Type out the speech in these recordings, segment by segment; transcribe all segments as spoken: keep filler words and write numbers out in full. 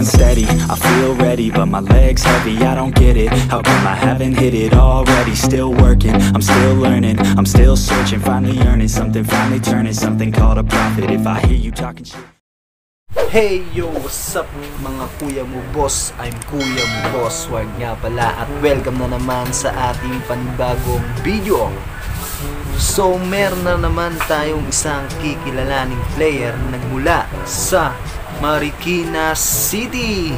unsteady, I feel ready, but my legs heavy, I don't get it. How come I haven't hit it already? Still working, I'm still learning, I'm still searching, finally earning something, finally turning something called a profit. If I hear you talking shit. Hey yo, what's up mga kuya mo boss? I'm Kuya Mo Boss, wag nga pala, at welcome na naman sa ating panibagong video. So meron na naman tayong isang kikilalaning player na nagmula sa Marikina City.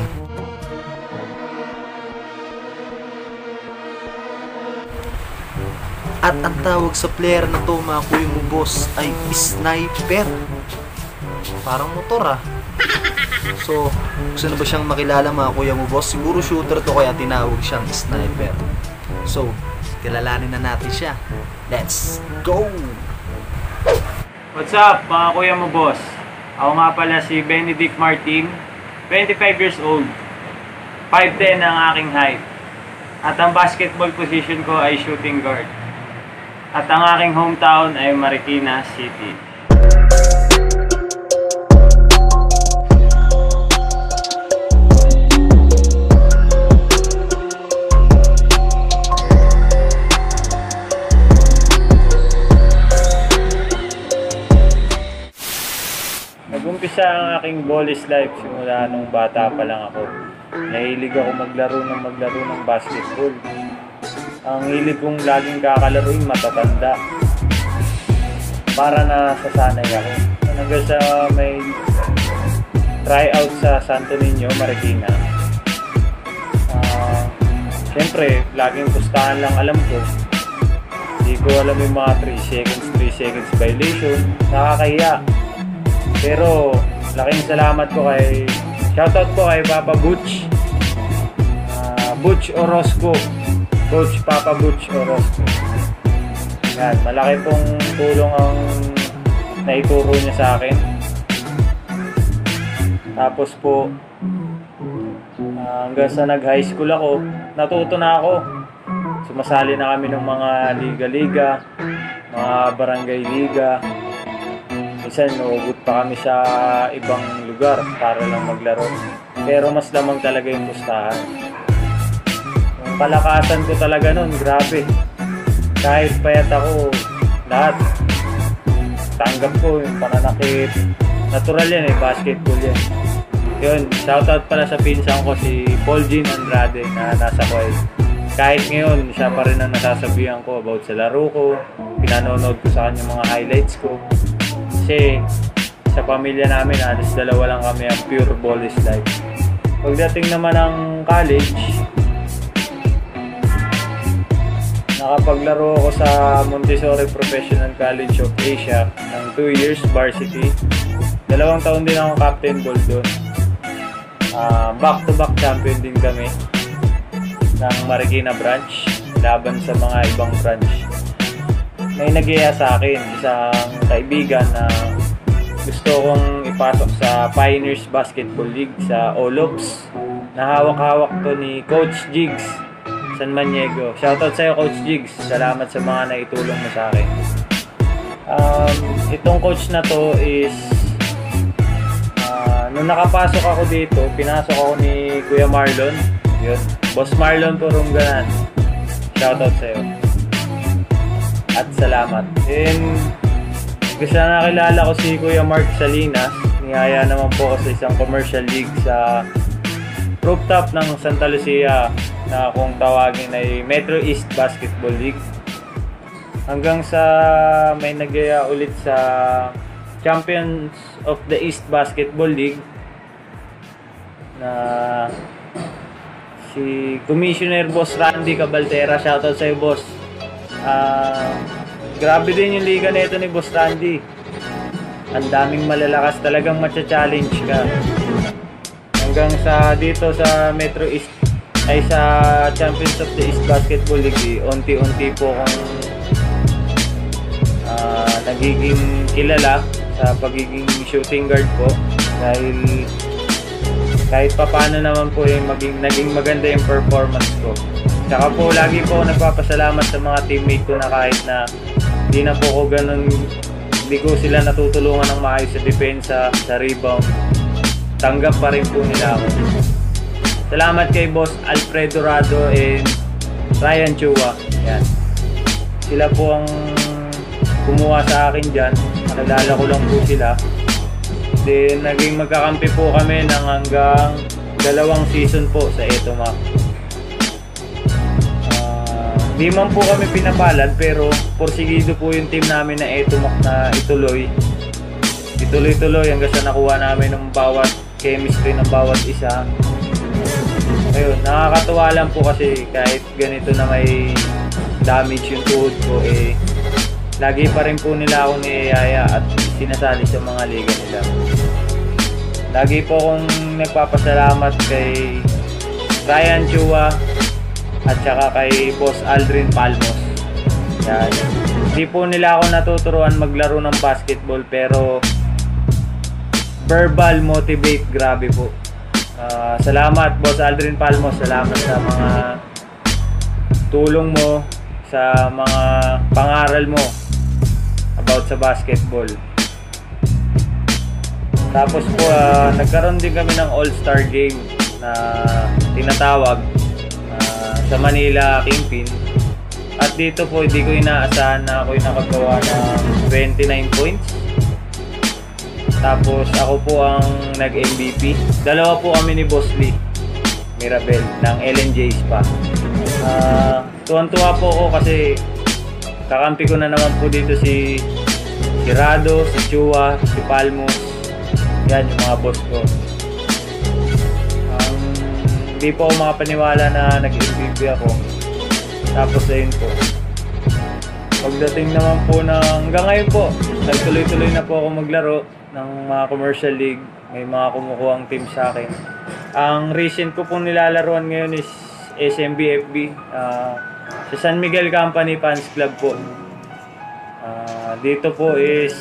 At ang tawag sa player na to mga kuya mo boss ay Sniper. Parang motor ah. So, gusto na ba siyang makilala mga kuya mo boss? Siguro shooter to kaya tinawag siyang Sniper. So, kilalanin na natin siya. Let's go! What's up mga kuya mo boss? Ako nga pala si Benedict Martin, twenty-five years old, five ten ang aking height. At ang basketball position ko ay shooting guard. At ang aking hometown ay Marikina City. Nag-umpisa ang aking volleys life simula nung bata pa lang ako. Nahilig ako maglaro ng maglaro ng basketball. Ang hilig kong laging kakalaruin matatanda. Para na sasanay ako. Hanggang sa may tryout sa Santo Niño, Marikina. Uh, Siyempre, laging pustahan lang alam ko. Hindi ko alam yung mga three seconds, three seconds violation. Nakakahiya. Pero laking salamat ko kay shoutout ko kay Papa Butch uh, Butch Orozco, Coach Papa Butch Orozco. Yan, malaki pong tulong ang naituro niya sa akin. Tapos po uh, hanggang sa nag high school ako, natuto na ako. Sumasali na kami ng mga liga-liga, mga barangay liga. Minsan, nuugot pa kami sa ibang lugar para lang maglaro. Pero mas lamang talaga yung pustahan. Yung palakasan ko talaga nun, grabe. Kahit payat ako, lahat. Tanggap ko yung pananakit. Natural yan eh, basketball yan. Yun, shoutout pala sa pinsan ko si Paul Jean Andrade na nasa Kuwait. Kahit ngayon, siya pa rin ang nasasabihan ko about sa laro ko. Pinanonood ko sa kanya mga highlights ko. Kasi sa pamilya namin, alas dalawa lang kami ang pure volleys life. Pagdating naman ng college, nakapaglaro ako sa Montessori Professional College of Asia ng two years varsity. Dalawang taon din akong captain ball doon. Uh, back to back champion din kami ng Marikina branch laban sa mga ibang branch. May nag-iya sa akin, isang kaibigan na gusto kong ipasok sa Pioneers Basketball League sa O L O P S na hawak-hawak to ni Coach Jigs San Maniego. Shoutout sa'yo Coach Jigs, salamat sa mga naitulong mo sa akin. Um, itong coach na to is uh, nung nakapasok ako dito, pinasok ako ni Kuya Marlon. Yun, Boss Marlon Purungganan. Shoutout sa'yo at salamat. And gusto na nakilala ko si Kuya Mark Salinas. Niyaya naman po ako sa isang commercial league sa rooftop ng Santa Lucia na kung tawagin ay Metro East Basketball League. Hanggang sa may nagaya ulit sa Champions of the East Basketball League na si Commissioner Boss Randy Cabaltera. Shoutout sa'yo boss. Uh, grabe din yung liga na ito ni Boss Randy. Ang daming malalakas, talagang matcha-challenge ka. Hanggang sa dito sa Metro East ay sa Champions of the East Basketball League, unti-unti po akong uh, nagiging kilala sa pagiging shooting guard po. Dahil kahit pa paano naman po yung maging, naging maganda yung performance ko. Tsaka po, lagi po nagpapasalamat sa mga teammate ko na kahit na hindi na po ko ganun, hindi ko sila natutulungan ng maayos sa depensa, sa rebound. tanggap pa rin po nila ako. Salamat kay Boss Alfredo Rado and Ryan Chua. Yan. Sila po ang kumuha sa akin dyan. Nakilala ko lang po sila. Then naging magkakampi po kami ng hanggang dalawang season po sa Etomac. Uh, di man po kami pinapalad pero porsigido po yung team namin na Etomac na ituloy. Ituloy-tuloy hanggang sa nakuha namin ng bawat chemistry ng bawat isa. Ayun, nakakatuwa lang po kasi kahit ganito na may damage yung tuhod ko, eh lagi pa rin po nila ako niyayaya at sinasali sa mga liga nila. Lagi po akong nagpapasalamat kay Ryan Chua at saka kay Boss Aldrin Palmos. Yan. Hindi po nila ako natuturuan maglaro ng basketball pero verbal motivate, grabe po. Uh, salamat Boss Aldrin Palmos, salamat sa mga tulong mo, sa mga pangaral mo about sa basketball. Tapos po uh, nagkaroon din kami ng all-star game na tinatawag uh, sa Manila Kingpin. At dito po hindi ko inaasahan na ako'y nakagawa ng twenty-nine points. Tapos ako po ang nag-M V P. Dalawa po kami ni Boss Lee Mirabel ng L N J Spa. Uh, tuwan-tuwa po ako kasi kakampi ko na naman po dito si si Rado, si Chua, si Palmos. Yan yung mga boss ko. Um, hindi po ako makapaniwala na nag-M V P ako. Tapos ayun po. Pagdating naman po ng hanggang ngayon po, nagtuloy-tuloy na po ako maglaro ng mga commercial league. May mga kumukuha ang team sa akin. Ang recent ko pong nilalaruan ngayon is S M B F B. Uh, sa San Miguel Company Fans Club po. Uh, dito po is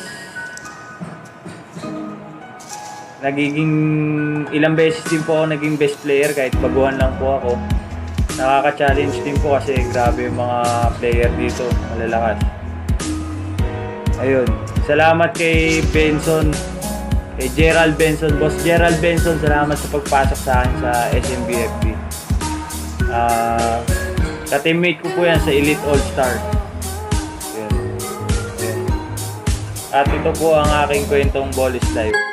nagiging ilang beses din po ako naging best player kahit baguhan lang po ako. Nakaka-challenge din po kasi grabe yung mga player dito, malalakas. Ayun. Salamat kay Benson, kay Gerald Benson, Boss Gerald Benson, salamat sa pagpasok sa akin sa S M B F B. Uh, ka-teammate ko po yan sa Elite All-Star. Ayun. Ayun. At ito po ang aking kwentong Ballis Life.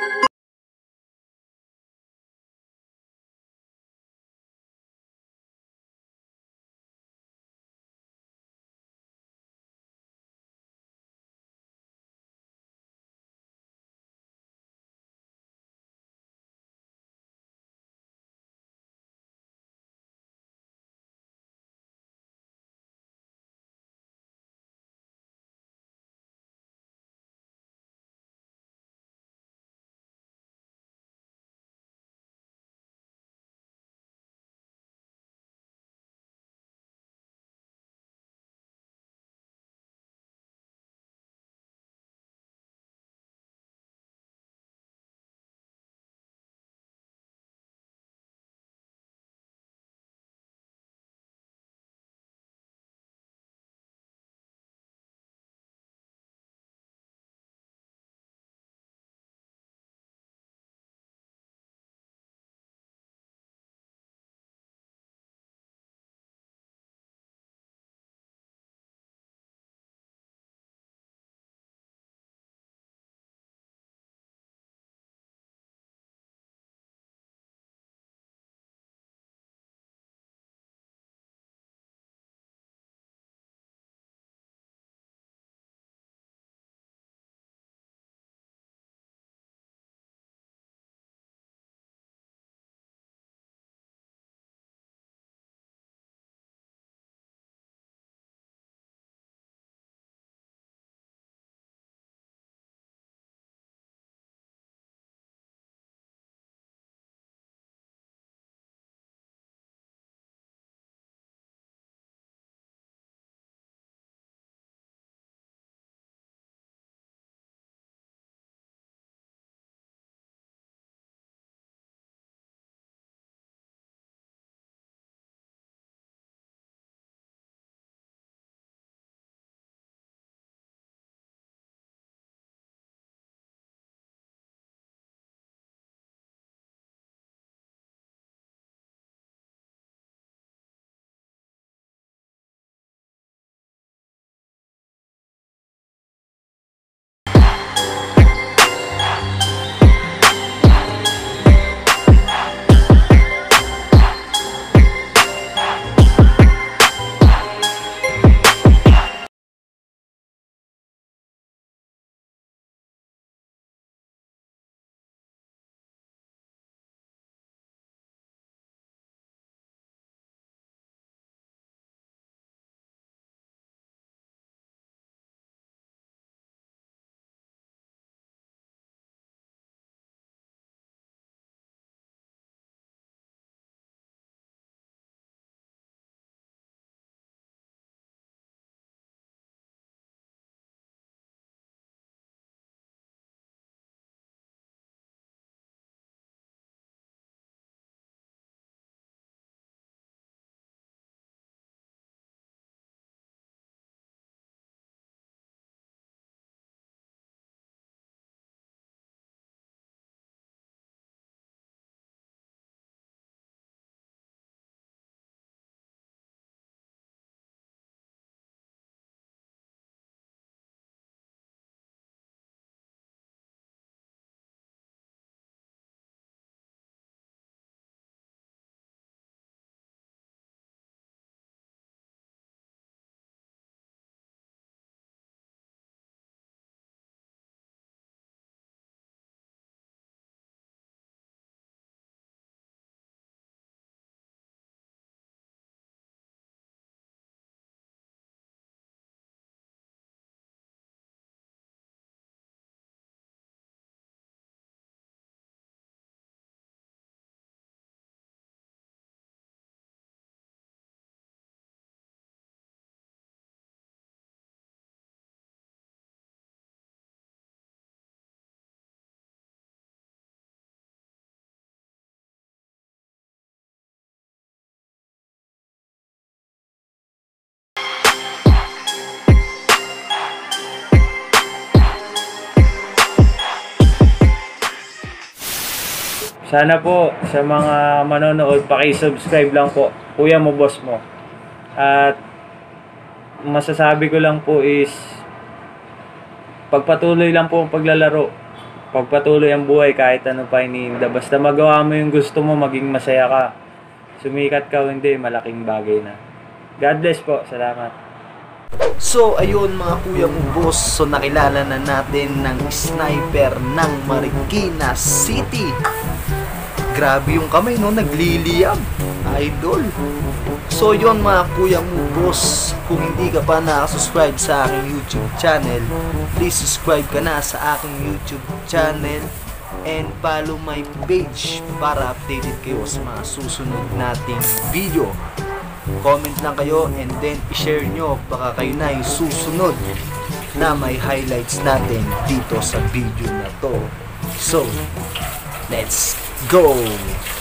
Sana po sa mga manonood, paki-subscribe lang po, Kuya Mo Boss Mo. At masasabi ko lang po is pagpatuloy lang po ang paglalaro. Pagpatuloy ang buhay kahit ano pa iniinda. Basta magawa mo yung gusto mo, maging masaya ka. Sumikat ka o hindi, malaking bagay na. God bless po. Salamat. So ayun mga kuya mo boss, so nakilala na natin ng sniper ng Marikina City. Grabe yung kamay no, nagliliyab, idol. So yun mga kuya mo boss, kung hindi ka pa nakasubscribe sa aking YouTube channel, please subscribe ka na sa aking YouTube channel and follow my page para updated kayo sa mga susunod nating video. Comment lang kayo and then i-share nyo, baka kayo na yung susunod na may highlights natin dito sa video na to. So, let's go!